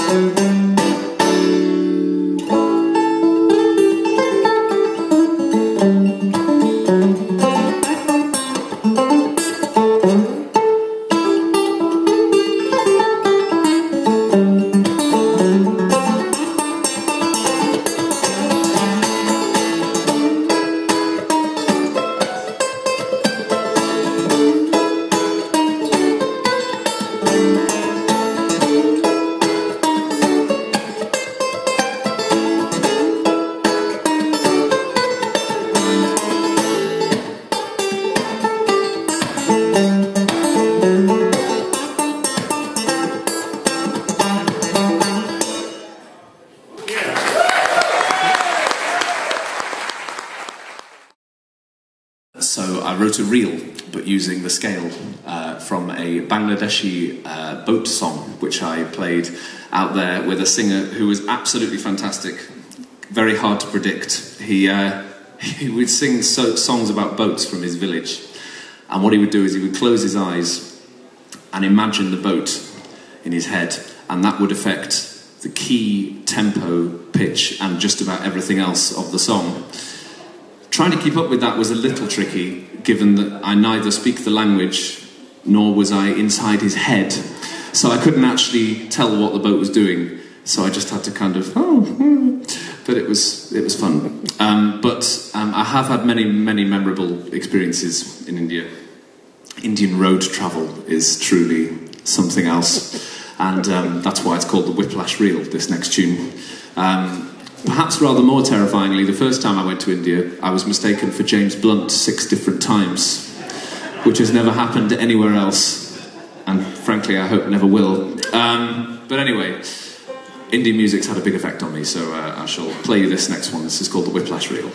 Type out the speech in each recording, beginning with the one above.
So I wrote a reel, but using the scale from a Bangladeshi boat song, which I played out there with a singer who was absolutely fantastic, very hard to predict. He would sing songs about boats from his village, and what he would do is he would close his eyes and imagine the boat in his head, and that would affect the key, tempo, pitch, and just about everything else of the song. Trying to keep up with that was a little tricky, given that I neither speak the language nor was I inside his head, so I couldn't actually tell what the boat was doing. So I just had to kind of, but it was fun. I have had many memorable experiences in India. Indian road travel is truly something else, and that's why it's called the Whiplash Reel, this next tune. Perhaps rather more terrifyingly, the first time I went to India, I was mistaken for James Blunt 6 different times, which has never happened anywhere else, and frankly I hope never will. But anyway, Indian music's had a big effect on me, so I shall play you this next one. This is called the Whiplash Reel.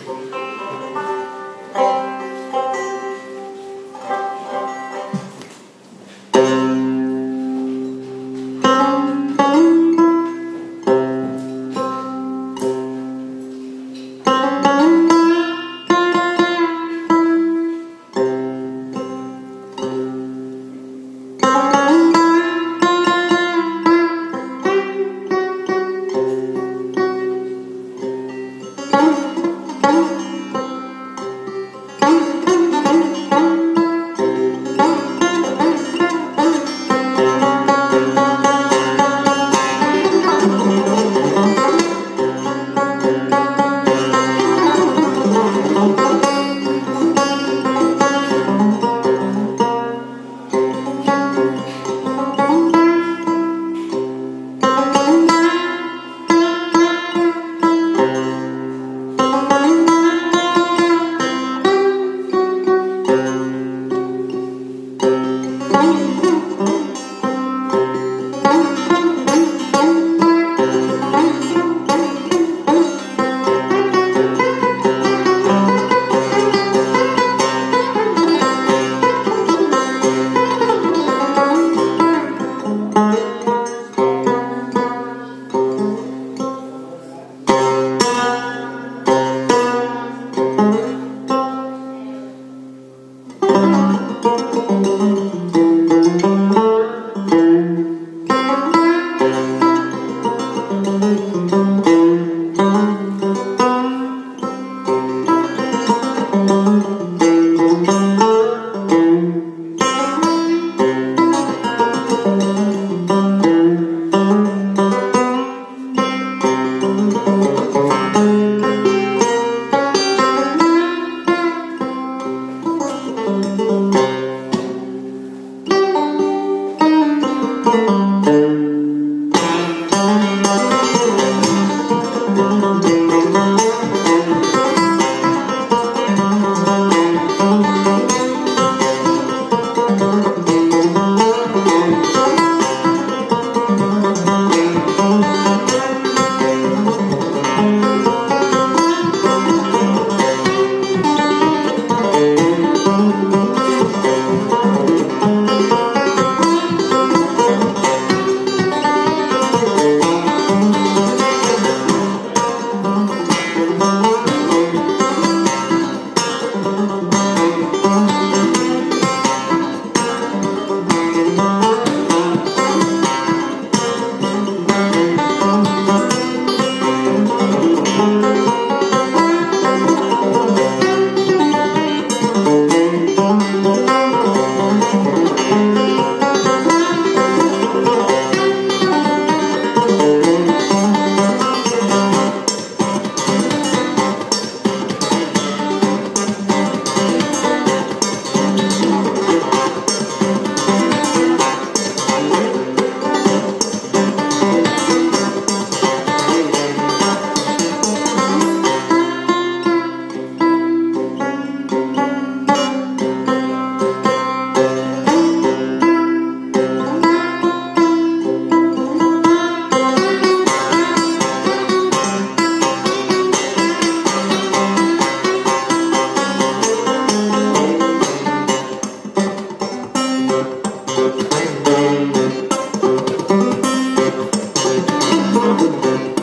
Banjo.